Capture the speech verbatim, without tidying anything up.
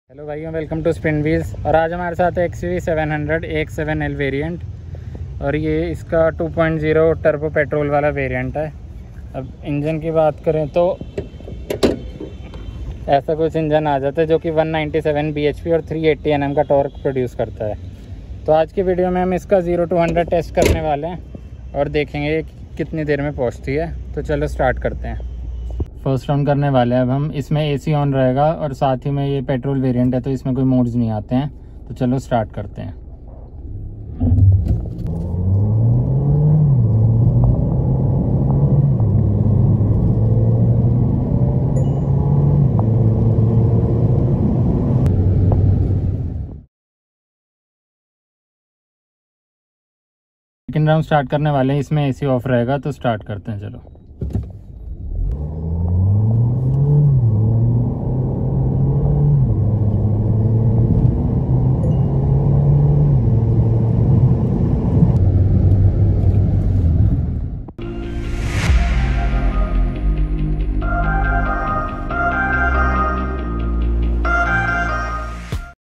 Hello भाइयों, welcome to spin wheels. और आज हमारे साथ है X V seven hundred A X seven L variant, और ये इसका two point zero turbo petrol वाला वेरिएंट है। अब इंजन की बात करें तो ऐसा कुछ इंजन आ जाता है जो कि one ninety seven B H P और थ्री एटी एन एम का टॉर्क प्रोड्यूस करता है। तो आज की वीडियो में हम इसका ज़ीरो टू हंड्रेड टेस्ट करने वाले हैं और देखेंगे कितनी देर में पहुँचती है। तो चलो स्टार्ट करते हैं। फर्स्ट राउंड करने वाले हैं अब हम। इसमें एसी ऑन रहेगा और साथ ही में ये पेट्रोल वेरिएंट है तो इसमें कोई मोड्स नहीं आते हैं। तो चलो स्टार्ट करते हैं। सेकेंड राउंड स्टार्ट करने वाले हैं, इसमें एसी ऑफ रहेगा। तो स्टार्ट करते हैं, चलो।